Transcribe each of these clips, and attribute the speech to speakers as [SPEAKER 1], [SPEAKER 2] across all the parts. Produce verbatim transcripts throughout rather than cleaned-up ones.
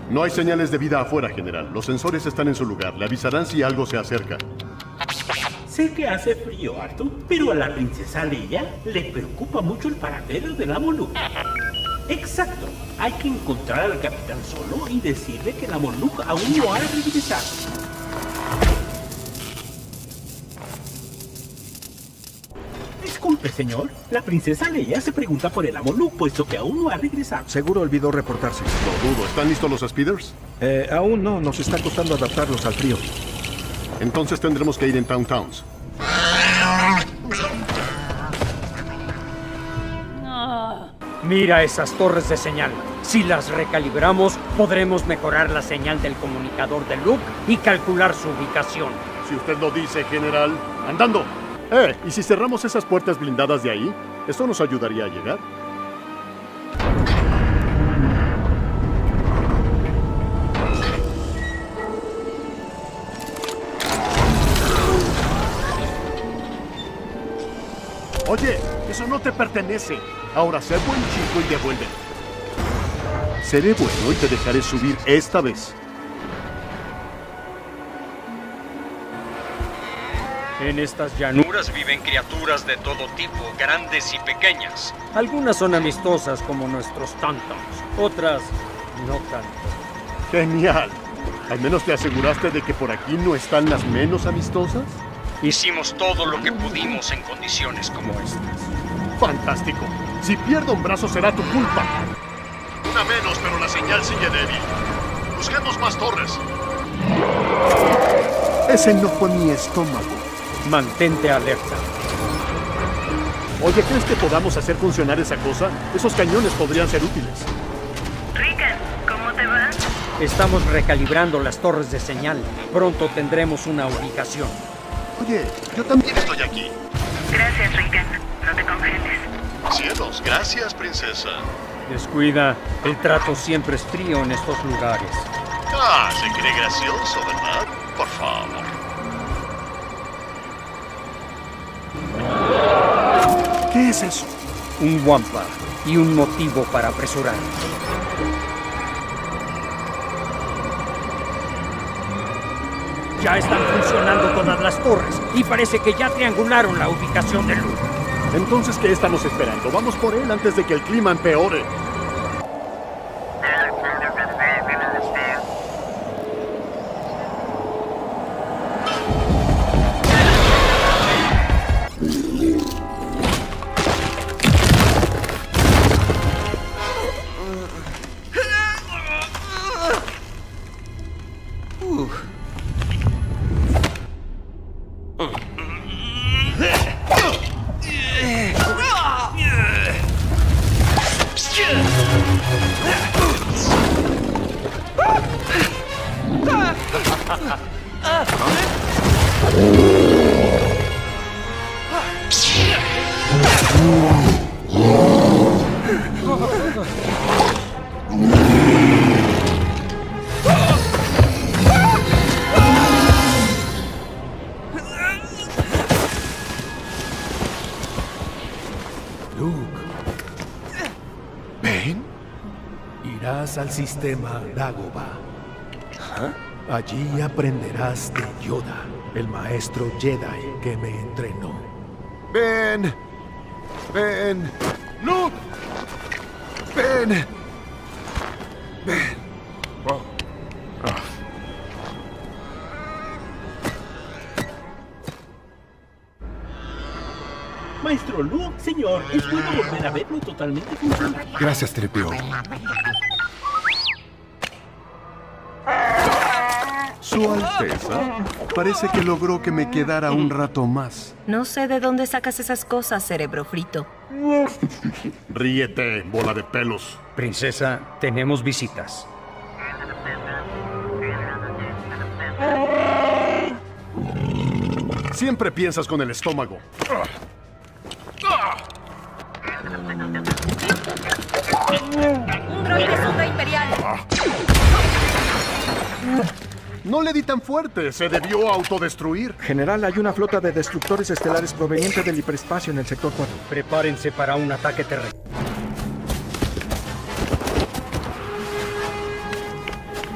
[SPEAKER 1] No hay señales de vida afuera, general. Los sensores están en su lugar. Le avisarán si algo se acerca.
[SPEAKER 2] Sé que hace frío, Arthur, pero a la princesa Leia le preocupa mucho el paradero del amo Luke. Exacto. Hay que encontrar al Capitán Solo y decirle que el amo Luke aún no ha regresado. Disculpe, señor. La princesa Leia se pregunta por el amo Luke, puesto que aún no ha regresado.
[SPEAKER 3] Seguro olvidó reportarse.
[SPEAKER 1] Lo dudo. ¿Están listos los speeders?
[SPEAKER 3] Eh, aún no. Nos está costando adaptarlos al frío.
[SPEAKER 1] Entonces tendremos que ir en Town Towns.
[SPEAKER 4] Mira esas torres de señal. Si las recalibramos, podremos mejorar la señal del comunicador de Luke y calcular su ubicación.
[SPEAKER 1] Si usted lo dice, general. ¡Andando! Eh, ¿y si cerramos esas puertas blindadas de ahí? ¿Esto nos ayudaría a llegar? Oye, eso no te pertenece. Ahora sé buen chico y devuélvelo. Seré bueno y te dejaré subir esta vez.
[SPEAKER 4] En estas llanuras viven criaturas de todo tipo, grandes y pequeñas. Algunas son amistosas como nuestros Tauntauns, otras no tanto.
[SPEAKER 1] Genial. ¿Al menos te aseguraste de que por aquí no están las menos amistosas?
[SPEAKER 4] Hicimos todo lo que pudimos en condiciones como estas.
[SPEAKER 1] ¡Fantástico! Si pierdo un brazo será tu culpa. Una menos, pero la señal sigue débil. Busquemos más torres. Ese no fue mi estómago.
[SPEAKER 4] Mantente alerta.
[SPEAKER 1] Oye, ¿crees que podamos hacer funcionar esa cosa? Esos cañones podrían ser útiles.
[SPEAKER 5] Rickon, ¿cómo te va?
[SPEAKER 4] Estamos recalibrando las torres de señal. Pronto tendremos una ubicación.
[SPEAKER 1] Oye, yo también estoy aquí.
[SPEAKER 5] Gracias, Rickon. No te congeles.
[SPEAKER 1] Cielos, gracias, princesa.
[SPEAKER 4] Descuida, el trato siempre es frío en estos lugares.
[SPEAKER 1] Ah, se cree gracioso, ¿verdad? Por favor. ¿Qué es eso?
[SPEAKER 4] Un Wampa y un motivo para apresurar. Ya están funcionando todas las torres y parece que ya triangularon la ubicación de Luke.
[SPEAKER 1] Entonces, ¿qué estamos esperando? Vamos por él antes de que el clima empeore.
[SPEAKER 6] Al sistema Dagobah. ¿Ah? Allí aprenderás de Yoda, el maestro Jedi que me entrenó.
[SPEAKER 1] Ven, ven, Luke, ven, ven. Oh. Ah.
[SPEAKER 2] Maestro Luke, señor, es bueno volver a verlo totalmente funcional.
[SPEAKER 7] Gracias, Trepeo.
[SPEAKER 1] Su Alteza, parece que logró que me quedara un rato más.
[SPEAKER 8] No sé de dónde sacas esas cosas, cerebro frito.
[SPEAKER 1] Ríete, bola de pelos.
[SPEAKER 4] Princesa, tenemos visitas.
[SPEAKER 1] Siempre piensas con el estómago.
[SPEAKER 8] Un droide sonda imperial.
[SPEAKER 1] No le di tan fuerte, se debió autodestruir.
[SPEAKER 3] General, hay una flota de destructores estelares proveniente del hiperespacio en el sector cuatro.
[SPEAKER 4] Prepárense para un ataque terrestre.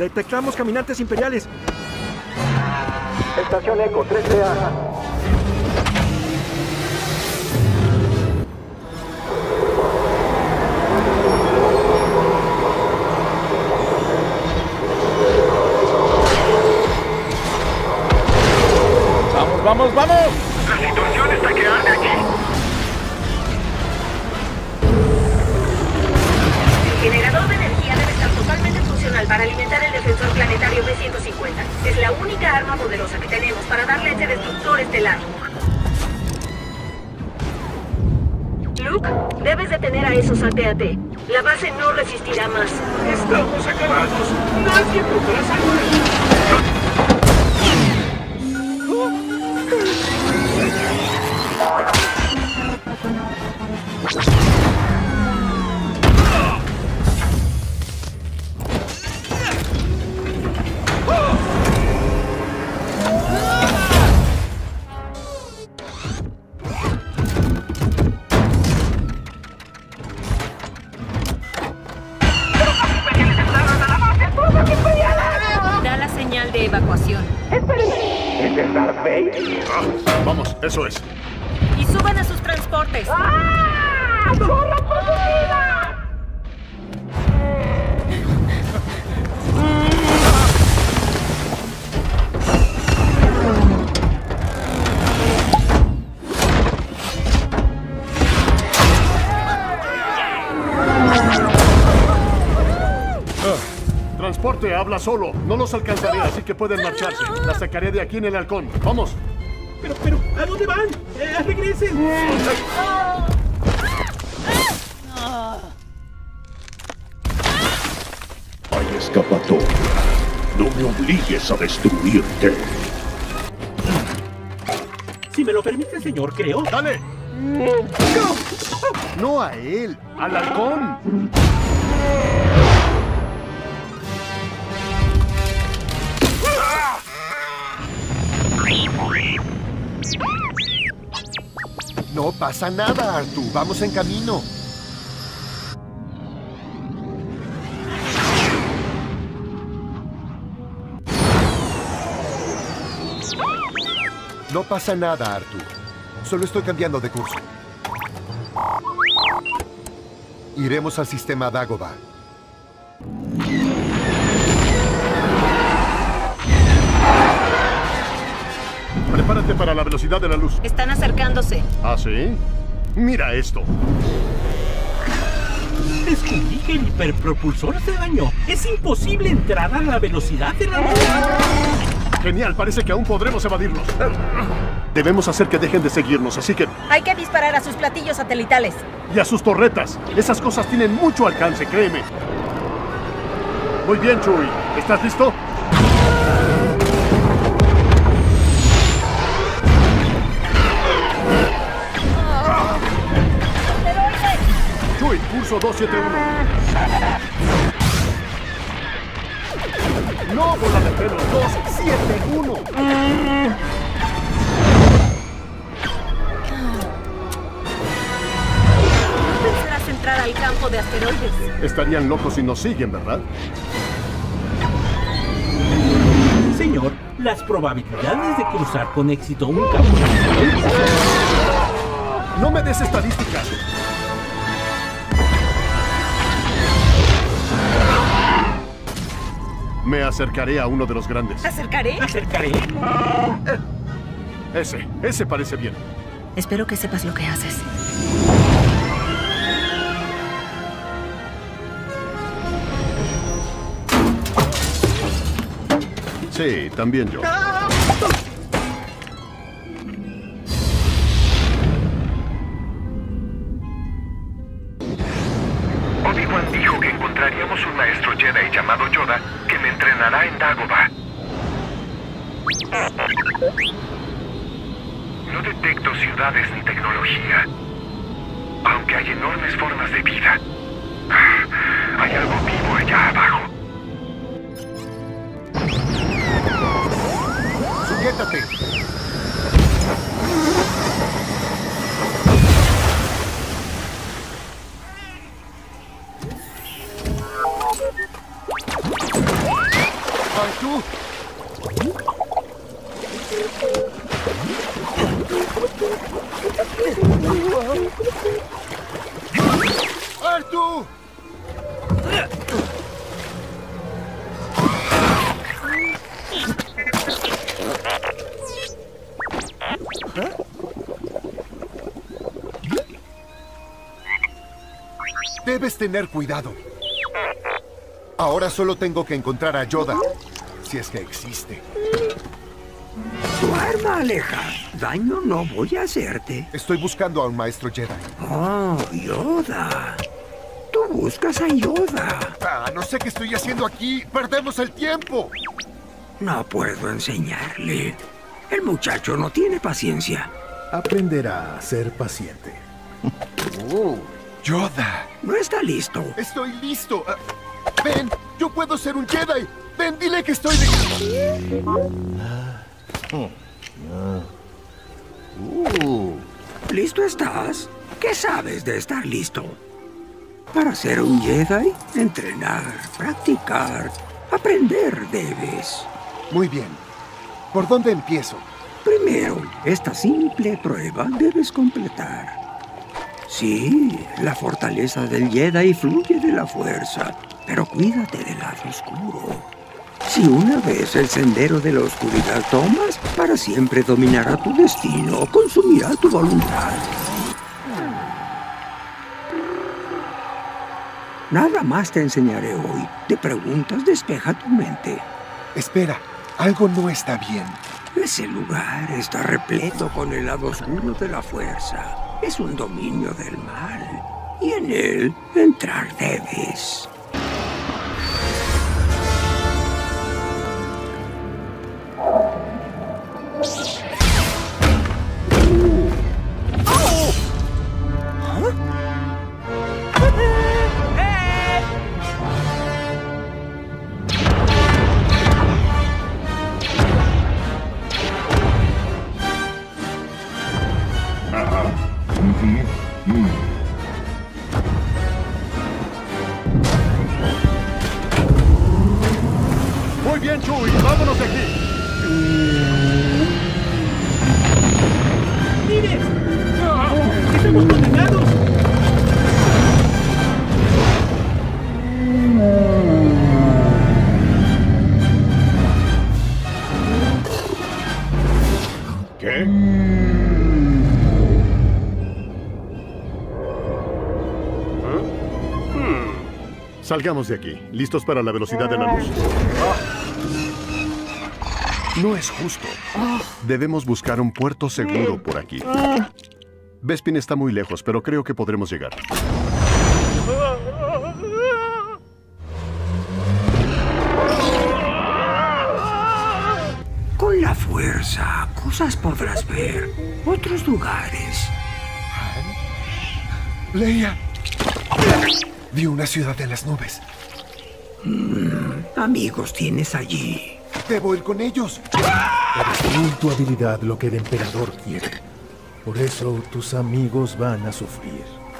[SPEAKER 3] Detectamos caminantes imperiales.
[SPEAKER 7] Estación Eco tres T A.
[SPEAKER 9] ¡Vamos, vamos, vamos!
[SPEAKER 7] La situación está que arde aquí.
[SPEAKER 10] El generador de energía debe estar totalmente funcional para alimentar el defensor planetario B ciento cincuenta. Es la única arma poderosa que tenemos para darle a ese destructor estelar. Luke, debes detener a esos A T A T. La base no resistirá más.
[SPEAKER 2] Estamos acabados. Nadie podrá salvarnos.
[SPEAKER 8] Da la señal de evacuación.
[SPEAKER 7] ¿Es el Darth Vader?
[SPEAKER 1] Ah, vamos, eso es.
[SPEAKER 8] Y suban a sus transportes.
[SPEAKER 10] ¡Ah! ¡Corra por su vida!
[SPEAKER 1] Transporte, habla solo. No los alcanzaré, así que pueden marcharse. La sacaré de aquí en el halcón. ¡Vamos!
[SPEAKER 2] Pero, pero, ¿a dónde van? Eh, ¡Regresen!
[SPEAKER 11] Hay escapatoria. No me obligues a destruirte.
[SPEAKER 2] Si me lo permite, señor, creo.
[SPEAKER 1] ¡Dale! No a él, al halcón.
[SPEAKER 6] No pasa nada, Artu. Vamos en camino. No pasa nada, Artu. Solo estoy cambiando de curso. Iremos al sistema Dagobah.
[SPEAKER 1] Prepárate para la velocidad de la luz.
[SPEAKER 8] Están acercándose.
[SPEAKER 1] ¿Ah, sí? Mira esto.
[SPEAKER 2] Descubrí que el hiperpropulsor se dañó. Es imposible entrar a la velocidad de la luz.
[SPEAKER 1] Genial, parece que aún podremos evadirlos. Debemos hacer que dejen de seguirnos, así que...
[SPEAKER 8] Hay que disparar a sus platillos satelitales.
[SPEAKER 1] Y a sus torretas. Esas cosas tienen mucho alcance, créeme. Muy bien, Chewie. ¿Estás listo? Chewie, curso dos siete uno. No, bola de pelo. dos siete uno.
[SPEAKER 8] Pensarás entrar al campo de asteroides.
[SPEAKER 1] Estarían locos si nos siguen, ¿verdad?
[SPEAKER 2] Señor, las probabilidades de cruzar con éxito un campo de asteroides...
[SPEAKER 1] No me des estadísticas. Me acercaré a uno de los grandes.
[SPEAKER 8] ¿Acercaré?
[SPEAKER 2] ¿Acercaré?
[SPEAKER 1] Eh, ese, ese parece bien.
[SPEAKER 8] Espero que sepas lo que haces.
[SPEAKER 1] Sí, también yo.
[SPEAKER 7] Obi-Wan dijo que encontraríamos un maestro Jedi llamado Yoda que me entrenará en Dagobah. No detecto ciudades ni tecnología, aunque hay enormes formas de vida. Hay algo vivo allá abajo.
[SPEAKER 6] ¡Sujétate!
[SPEAKER 1] ¡Artu! Debes tener cuidado. Ahora solo tengo que encontrar a Yoda, si es que existe.
[SPEAKER 12] Tu arma aleja. Daño no voy a hacerte.
[SPEAKER 1] Estoy buscando a un maestro Jedi.
[SPEAKER 12] Oh, Yoda. Tú buscas a Yoda.
[SPEAKER 1] Ah, no sé qué estoy haciendo aquí. ¡Perdemos el tiempo!
[SPEAKER 12] No puedo enseñarle. El muchacho no tiene paciencia.
[SPEAKER 6] Aprenderá a ser paciente.
[SPEAKER 1] Oh, Yoda.
[SPEAKER 12] No está listo.
[SPEAKER 1] Estoy listo. Uh, ven, yo puedo ser un Jedi. Ven, dile que estoy de...
[SPEAKER 12] Uh. ¿Listo estás? ¿Qué sabes de estar listo? Para ser un Jedi, entrenar, practicar, aprender debes.
[SPEAKER 1] Muy bien. ¿Por dónde empiezo?
[SPEAKER 12] Primero, esta simple prueba debes completar. Sí, la fortaleza del Jedi fluye de la fuerza, pero cuídate del lado oscuro. Si una vez el sendero de la oscuridad tomas, para siempre dominará tu destino, consumirá tu voluntad. Nada más te enseñaré hoy. Te preguntas, despeja tu mente.
[SPEAKER 1] Espera, algo no está bien.
[SPEAKER 12] Ese lugar está repleto con el lado oscuro de la fuerza. Es un dominio del mal, y en él entrar debes.
[SPEAKER 1] Muy bien, Chewie, vámonos de aquí.
[SPEAKER 2] ¡Mire! ¡Estamos condenados!
[SPEAKER 11] ¿Qué?
[SPEAKER 1] Salgamos de aquí. ¿Listos para la velocidad de la luz? No es justo. Debemos buscar un puerto seguro por aquí. Bespin está muy lejos, pero creo que podremos llegar.
[SPEAKER 12] Con la fuerza, cosas podrás ver. Otros lugares.
[SPEAKER 1] Leia. Vi una ciudad en las nubes.
[SPEAKER 12] Mm, amigos tienes allí.
[SPEAKER 1] Debo ir con ellos.
[SPEAKER 6] Destruir tu habilidad lo que el emperador quiere. Por eso tus amigos van a sufrir.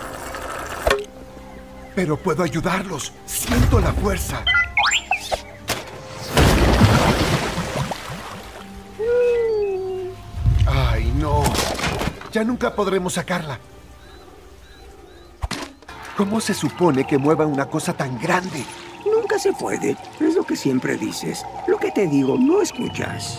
[SPEAKER 1] Pero puedo ayudarlos. Siento la fuerza. Ay, no. Ya nunca podremos sacarla. ¿Cómo se supone que mueva una cosa tan grande?
[SPEAKER 12] Nunca se puede. Es lo que siempre dices. Lo que te digo, no escuchas.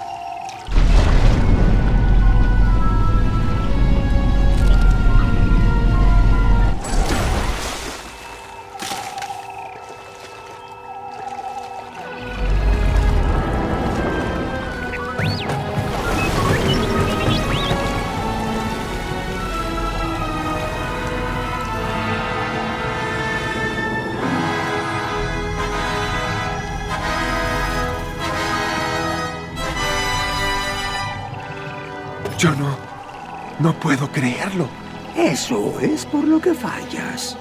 [SPEAKER 1] Yo no... no puedo creerlo.
[SPEAKER 12] Eso es por lo que fallas.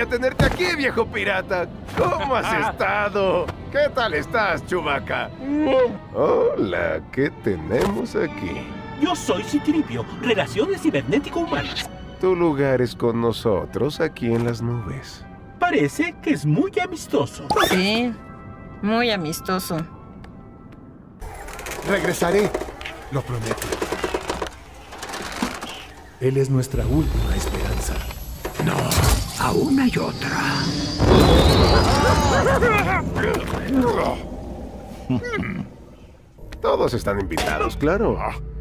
[SPEAKER 13] sabía tenerte aquí, viejo pirata. ¿Cómo has estado? ¿Qué tal estás, Chewbacca? Hola, ¿qué tenemos aquí?
[SPEAKER 2] Yo soy Citripio, Relaciones Cibernético-Humanas.
[SPEAKER 13] Tu lugar es con nosotros aquí en las nubes.
[SPEAKER 2] Parece que es muy amistoso.
[SPEAKER 8] Sí, muy amistoso.
[SPEAKER 6] Regresaré, lo prometo. Él es nuestra última esperanza.
[SPEAKER 12] No, aún hay otra.
[SPEAKER 13] Todos están invitados, claro.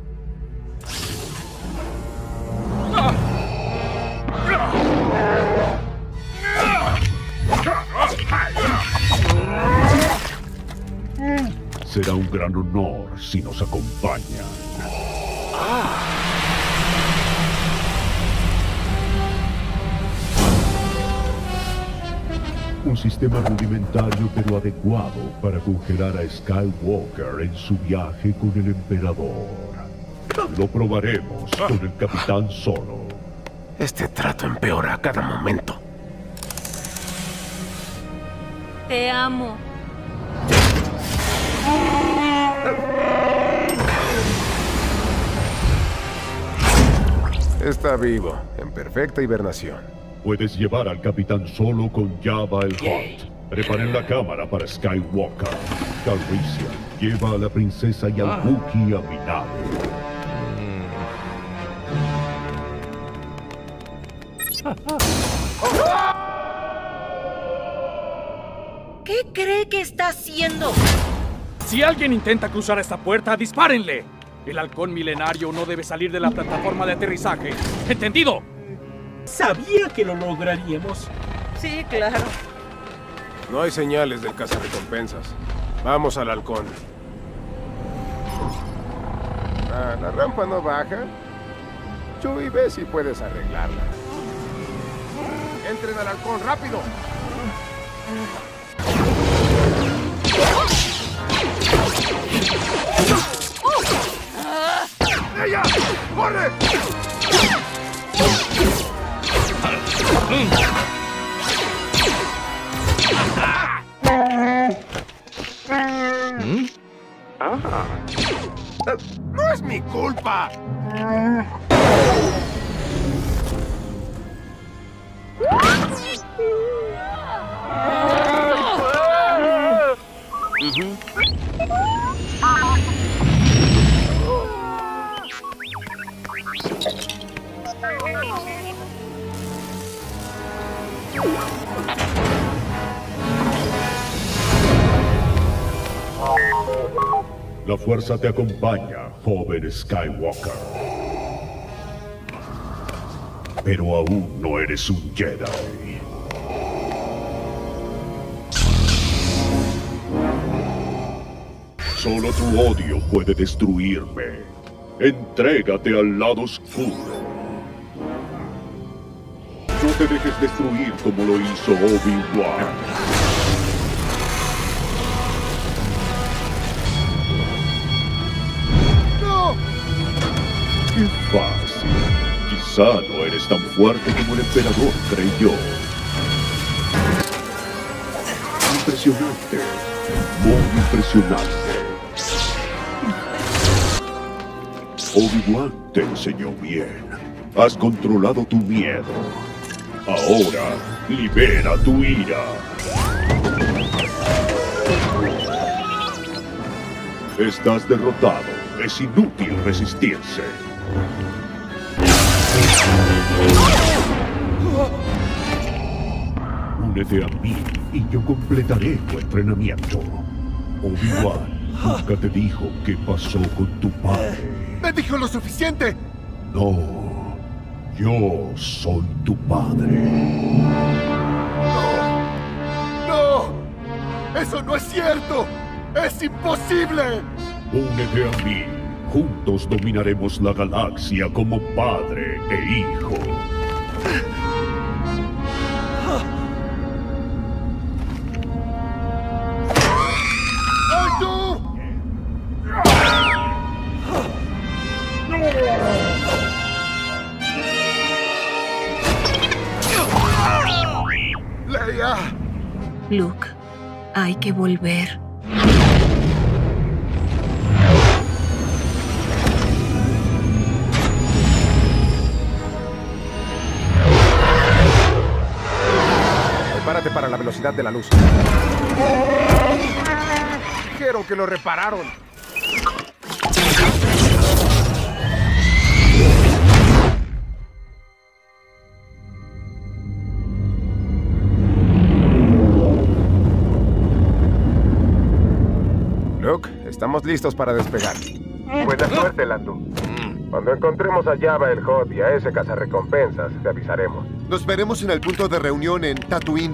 [SPEAKER 11] Será un gran honor si nos acompañan. Un sistema rudimentario pero adecuado para congelar a Skywalker en su viaje con el Emperador. Lo probaremos con el Capitán Solo.
[SPEAKER 13] Este trato empeora a cada momento.
[SPEAKER 8] Te amo.
[SPEAKER 13] Está vivo, en perfecta hibernación.
[SPEAKER 11] Puedes llevar al Capitán Solo con Jabba el Hutt. Preparen la cámara para Skywalker. Calrissian, lleva a la princesa y al Wookiee a mi nave.
[SPEAKER 8] ¿Qué cree que está haciendo?
[SPEAKER 9] Si alguien intenta cruzar esta puerta, dispárenle. El halcón milenario no debe salir de la plataforma de aterrizaje. ¿Entendido?
[SPEAKER 2] Sabía que lo lograríamos.
[SPEAKER 8] Sí, claro.
[SPEAKER 13] No hay señales del cazarrecompensas. Vamos al halcón. Ah, ¿la rampa no baja? Chewie, ve si puedes arreglarla. ¡Entren al halcón, rápido! ¡Ella! ¡Corre! ¿Mm? Ah. ¡No es mi culpa! Uh-huh.
[SPEAKER 11] La fuerza te acompaña, joven Skywalker. Pero aún no eres un Jedi. Solo tu odio puede destruirme. Entrégate al lado oscuro. No te dejes destruir como lo hizo Obi-Wan.
[SPEAKER 13] ¡No!
[SPEAKER 11] ¡Qué fácil! Quizá no eres tan fuerte como el emperador creyó. Impresionante. Muy impresionante. Obi-Wan te enseñó bien. Has controlado tu miedo. Ahora, libera tu ira. Estás derrotado. Es inútil resistirse. Únete a mí y yo completaré tu entrenamiento. Obi-Wan nunca te dijo qué pasó con tu padre.
[SPEAKER 1] ¡Me dijo lo suficiente!
[SPEAKER 11] No, yo soy tu padre.
[SPEAKER 1] ¡No! ¡Eso no es cierto! ¡Es imposible!
[SPEAKER 11] Únete a mí. Juntos dominaremos la galaxia como padre e hijo.
[SPEAKER 1] ¡Ay, no!
[SPEAKER 8] Luke, hay que volver.
[SPEAKER 13] Prepárate para la velocidad de la luz. Dijeron que lo repararon. Luke, estamos listos para despegar.
[SPEAKER 7] Buena suerte, Lando. Cuando encontremos a Jabba el Hutt y a ese cazarrecompensas, te avisaremos.
[SPEAKER 1] Nos veremos en el punto de reunión en Tatooine.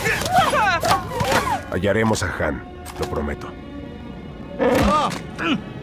[SPEAKER 13] Hallaremos a Han, lo prometo.